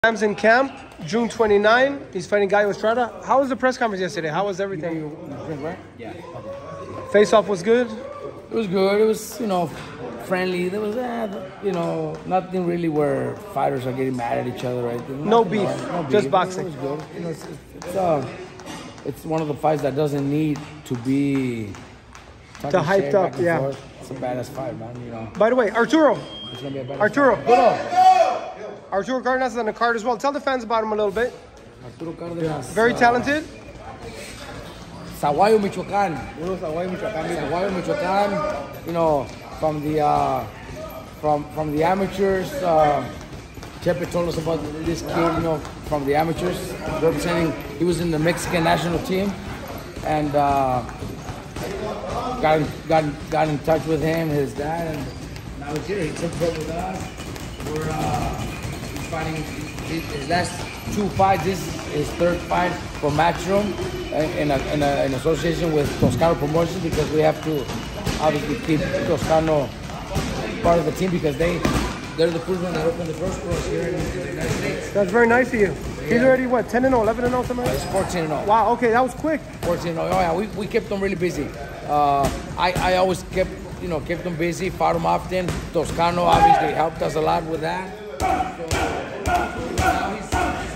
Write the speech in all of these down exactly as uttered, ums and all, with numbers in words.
Bam's in camp, June twenty-ninth. He's fighting Gallo Estrada. How was the press conference yesterday? How was everything? You, you drink, right? Yeah. Okay. Face-off was good? It was good. It was, you know, friendly. There was, uh, you know, nothing really where fighters are getting mad at each other, right? No beef, no beef, just boxing. It was good. You know, it's, it's, uh, it's one of the fights that doesn't need to be to hyped up, yeah. Forth. It's a badass fight, man, you know. By the way, Arturo. It's gonna be a badass Arturo. Fight. Good on. Arturo Cardenas is on the card as well. Tell the fans about him a little bit. Arturo Cardenas. Very talented. Uh, Saguayo, Michoacán. Saguayo, Michoacán. Saguayo, Michoacán. You know, from the uh, from from the amateurs. Uh, Chepe told us about this kid. You know, from the amateurs, representing. He was in the Mexican national team, and uh, got got got in touch with him, his dad, and now he's here. He took up with us. We're. Uh, Fighting his last two fights. This is his third fight for Matchroom in, a, in, a, in association with Toscano Promotions, because we have to obviously keep Toscano part of the team, because they they're the first one that opened the first course here in the United States. That's very nice of you. He's yeah. already what, ten and oh, eleven and oh, something like that? It's fourteen and oh. Wow, okay, that was quick. fourteen and oh. Oh yeah, we, we kept them really busy. Uh, I I always kept you know kept them busy, fought them often. Toscano obviously helped us a lot with that. So, now he's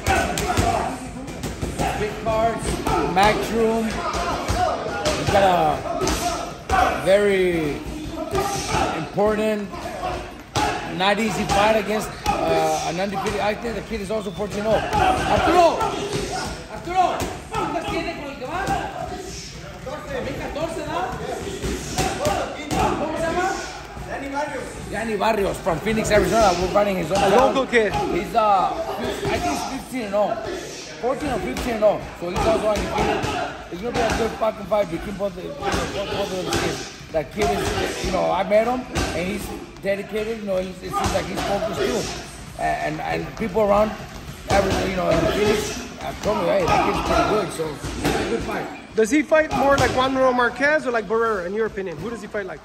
big cards, Matchroom. He's got a very important, not easy fight against uh, an undefeated. I think the kid is also fourteen and oh. Arturo! Arturo! ¿Cuántas tiene con el que va? catorce, ¿no? ¿Cómo se llama? Danny Barrios. Danny Barrios from Phoenix, Arizona. We're fighting his own. A local kid. He's uh, I think he's fifteen and oh, fourteen or fifteen and oh. So he's also undefeated. It's gonna be a good fucking fight between both the you know, both, both of those kids. That kid is, you know, I met him and he's dedicated. You know, he's, it seems like he's focused too. And and people around, everything, you know, in Phoenix, have told me, hey, that kid's pretty good. So it's a good fight. Does he fight more like Juan Manuel Marquez or like Barrera, in your opinion? Who does he fight like?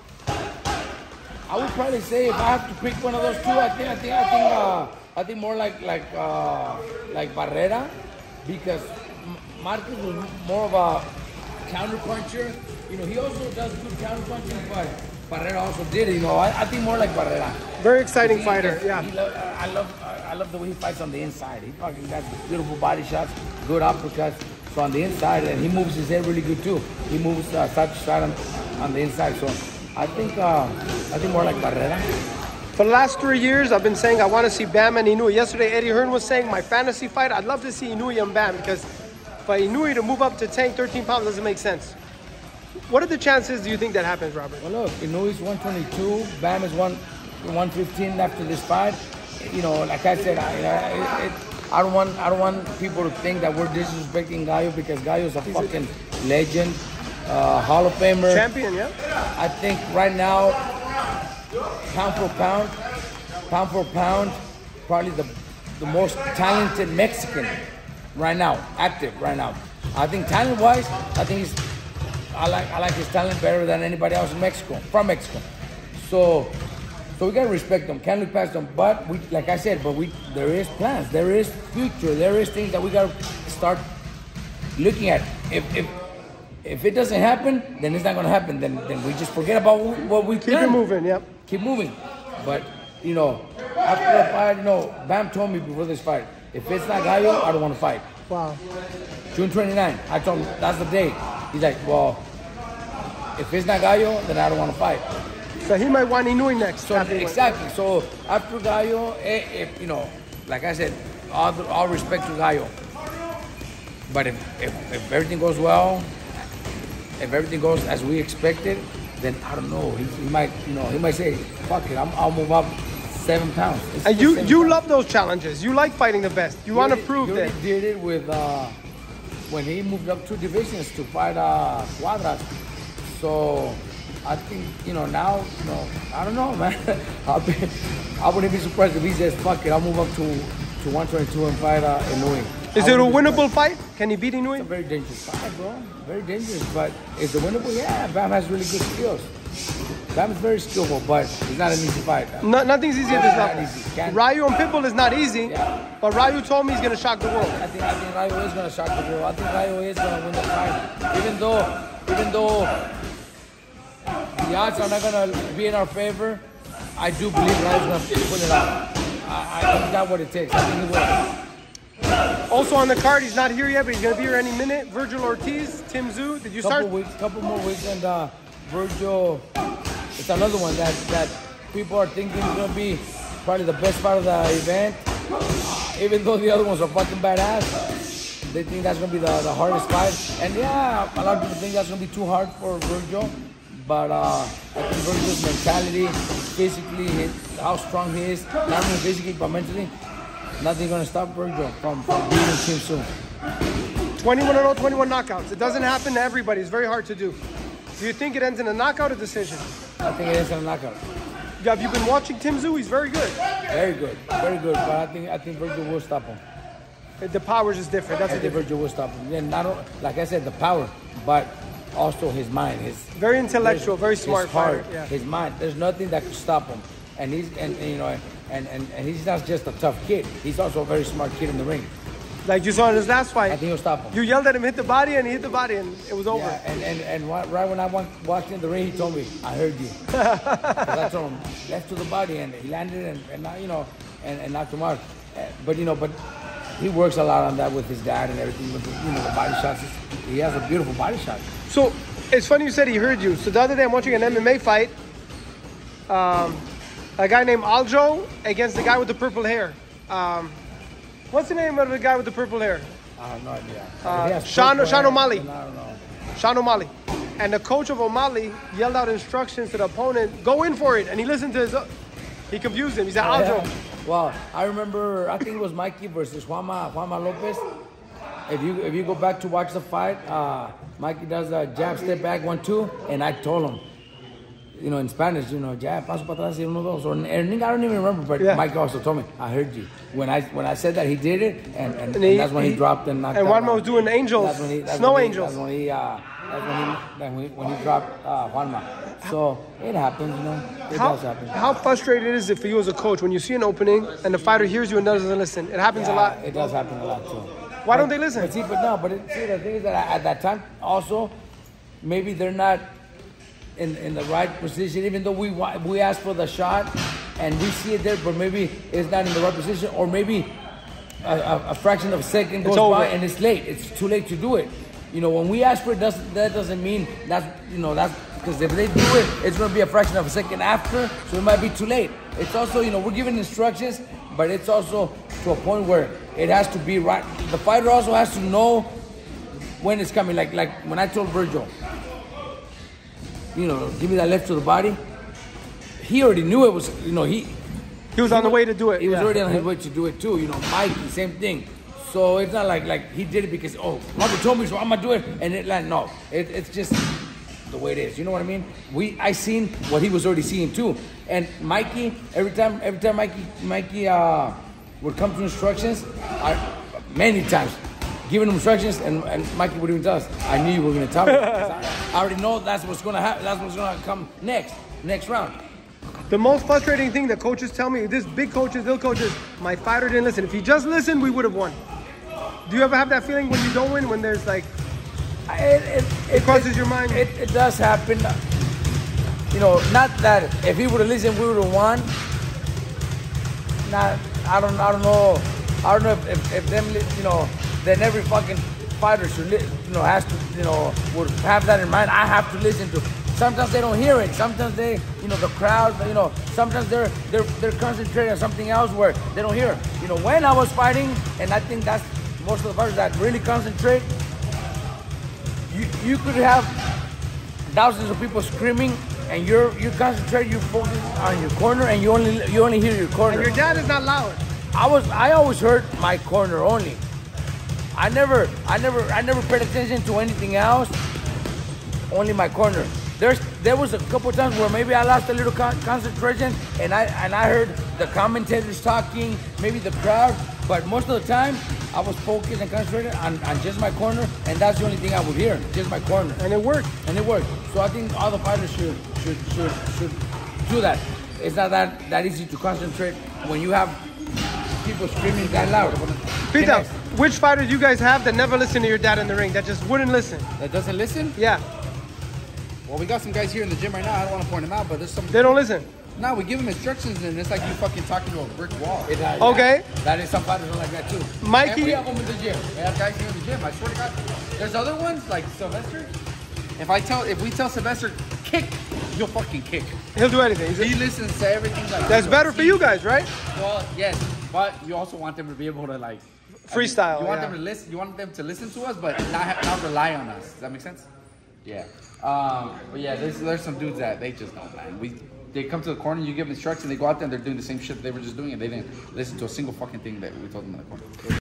I would probably say if I have to pick one of those two, I think I think I think uh, I think more like like uh, like Barrera, because Marquez was more of a counter puncher. You know, he also does good counter punching, but Barrera also did it. You know, I, I think more like Barrera. Very exciting he, fighter. He, yeah. He lo- I love I love the way he fights on the inside. He fucking got beautiful body shots, good uppercuts. So on the inside, and he moves his head really good too. He moves uh, side to side on, on the inside. So I think uh, I think more like Barrera. For the last three years, I've been saying I want to see Bam and Inoue. Yesterday, Eddie Hearn was saying my fantasy fight, I'd love to see Inoue and Bam, because for Inoue to move up to tank thirteen pounds doesn't make sense. What are the chances do you think that happens, Robert? Well, look, Inoue's one twenty-two, Bam is one one fifteen after this fight. You know, like I said, I, I, it, I don't want I don't want people to think that we're disrespecting Gallo, because Gallo's a He's fucking a legend, uh, Hall of Famer, champion. Yeah. I think right now, pound for pound, pound for pound, probably the the most talented Mexican right now, active right now. I think talent-wise, I think he's I like I like his talent better than anybody else in Mexico, from Mexico. So. So we gotta respect them, can't look past them. But we, like I said, but we there is plans, there is future, there is things that we gotta start looking at. If if if it doesn't happen, then it's not gonna happen. Then then we just forget about what we keep planned. it moving. Yep. Keep moving. But you know, after the fight, you know, Bam told me before this fight, if it's not Gallo, I don't want to fight. Wow. June twenty-ninth, I told him that's the day. He's like, well, if it's not Gallo, then I don't want to fight. So he might want Inoue next. So exactly. So after Gallo, if, you know, like I said, all, all respect to Gallo. But if, if if everything goes well, if everything goes as we expected, then I don't know. He, he might, you know, he might say, "Fuck it, I'm, I'll move up seven pounds." It's and you you pounds. love those challenges. You like fighting the best. You want to prove that. that. He did it with uh, when he moved up two divisions to fight uh, Cuadras. So. I think, you know, now, you know, I don't know, man. I'll be, I wouldn't be surprised if he says, fuck it, I'll move up to, to one twenty-two and fight uh, Inoue. Is it a winnable fight? Can he beat Inoue? It's a very dangerous fight, bro. Very dangerous. But is it winnable? Yeah, Bam has really good skills. Bam is very skillful, but it's not an easy fight. No, nothing's easy at this Not level. easy. Can't- Ryu and Pitbull is not easy, Yeah. but Ryu told me he's gonna shock the world. I think I think Ryu is gonna shock the world. I think Ryu is gonna win the fight, even though even though the odds are not gonna be in our favor. I do believe Ryu's gonna pull it out. I, I think that's what it takes. I think he will. Also on the card, he's not here yet, but he's gonna be here any minute. Virgil Ortiz, Tim Tszyu. Did you Couple start? weeks, couple more weeks, and uh, Virgil. It's another one that that people are thinking is gonna be probably the best part of the event. Even though the other ones are fucking badass, they think that's gonna be the, the hardest fight. And yeah, a lot of people think that's gonna be too hard for Virgil. But uh, I think Virgil's mentality, physically, his, how strong he is, not only physically but mentally, nothing's gonna stop Virgil from, from beating Tim Tszyu. twenty-one and oh, twenty-one knockouts. It doesn't happen to everybody. It's very hard to do. Do you think it ends in a knockout or decision? I think it is a knockout. Have you been watching Tim Tszyu? He's very good. Very good, very good. But I think I think Virgil will stop him. The powers is different. That's I a think different. Virgil will stop him. Yeah, not only, like I said, the power, but also his mind. His Very intellectual, very his smart heart, fighter. Yeah. his mind. There's nothing that could stop him. And he's and, and you know and, and, and he's not just a tough kid. He's also a very smart kid in the ring. Like you saw in his last I fight, think he'll stop him. you yelled at him, hit the body, and he hit the body, and it was over. Yeah, and, and, and wa- right when I wa- walked in the ring, he told me, I heard you. 'Cause I told him, left to the body, and he landed, and, and now, you know, and, and knocked him out. Uh, But, you know, but he works a lot on that with his dad and everything, with the, you know, the body shots. He has a beautiful body shot. So it's funny you said he heard you. So the other day I'm watching an M M A fight. Um, a guy named Aljo against the guy with the purple hair. Um, what's the name of the guy with the purple hair? I have no idea. Uh, He has Sean- purple Sean hair, O'Malley. and I don't know. Sean O'Malley. And the coach of O'Malley yelled out instructions to the opponent, go in for it. And he listened to his, he confused him. He said, Aljo. Yeah. Well, I remember, I think it was Mikey versus Juanma, Juanma Lopez. If you if you go back to watch the fight, uh, Mikey does a jab, step back, one, two, and I told him, you know, in Spanish, you know, jab, paso para atrás, y uno, dos. Or, and I don't even remember, but Yeah. Mike also told me, I heard you. When I when I said that, he did it, and, and, And he- and that's when he, he- dropped and knocked and out. Juanma was doing angels, That's when he, that's snow when he, angels. That's when he, uh, that's when he, that's when he, when he dropped uh, Juanma. So it happens, you know, it How, does happen. how frustrated is it for you as a coach when you see an opening and the fighter hears you and doesn't listen? It happens a Yeah, lot. It does happen a lot too. Why But- don't they listen? But see, but no, but it, see, the thing is that at that time also, maybe they're not in in the right position. Even though we wa- we ask for the shot and we see it there, but maybe it's not in the right position, or maybe a, a, a fraction of a second goes over. by and it's late. It's too late to do it. You know, when we ask for it, doesn't that doesn't mean that's you know that's because if they do it, it's going to be a fraction of a second after, so it might be too late. It's also, you know, we're giving instructions, but it's also to a point where it has to be right. The fighter also has to know when it's coming. Like like when I told Virgil, you know, give me that left to the body. He already knew it was, you know, he He was on the way to do it. he was yeah. already on his way to do it too. You know, Mikey, same thing. So it's not like like he did it because oh, Marco told me so, I'm gonna do it, and it like no, it, it's just the way it is. You know what I mean? We I seen what he was already seeing too, and Mikey every time every time Mikey Mikey uh, would come to instructions, I many times giving him instructions, and, and Mikey would even tell us, I knew you were gonna tell me. 'Cause I, I already know that's what's gonna happen. That's what's gonna come next next round. The most frustrating thing that coaches tell me, this big coaches, little coaches, my fighter didn't listen. If he just listened, we would have won. Do you ever have that feeling when you don't win, when there's like, It, it, it crosses your mind? It, it does happen. You know, not that if he would have listened, we would have won. Not, I don't, I don't know. I don't know if, if, if them, li- you know, then every fucking fighter should, li- you know, has to, you know, would have that in mind. I have to listen to. Sometimes they don't hear it. Sometimes they, you know, the crowd, you know, sometimes they're they're they're concentrating on something else where they don't hear. You know, when I was fighting, and I think that's most of the fighters that really concentrate. You you could have thousands of people screaming, and you're you concentrate, you focus on your corner, and you only you only hear your corner. and your dad is not loud. I was I always heard my corner only. I never I never I never paid attention to anything else. Only my corner. There's there was a couple times where maybe I lost a little con- concentration, and I and I heard the commentators talking, maybe the crowd, But most of the time, I was focused and concentrated on, on just my corner, and that's the only thing I would hear, just my corner. And it worked. And it worked. So I think all the fighters should should should should do that. It's not that, that easy to concentrate when you have people screaming that loud. Pita, which fighter do you guys have that never listened to your dad in the ring, that just wouldn't listen? That doesn't listen? Yeah. Well, we got some guys here in the gym right now. I don't want to point them out, but there's some. They don't listen. No, we give them instructions, and it's like you fucking talking to a brick wall. It, uh, Okay. Yeah, that is some fighters are like that too. Mikey- And we have them in the gym. We have guys here in the gym. I swear to God. There's other ones like Sylvester. If I tell, if we tell Sylvester kick, he'll fucking kick. He'll do anything. He's He listens to everything. Like That's better for you guys, right? Well, yes, but you also want them to be able to like Freestyle, You want yeah. them to listen. You want them to listen to us, but not have, not rely on us. Does that make sense? Yeah. Um, but yeah, there's there's some dudes that they just don't, man. We they come to the corner, you give them instructions, they go out there and they're doing the same shit they were just doing, and they didn't listen to a single fucking thing that we told them in the corner.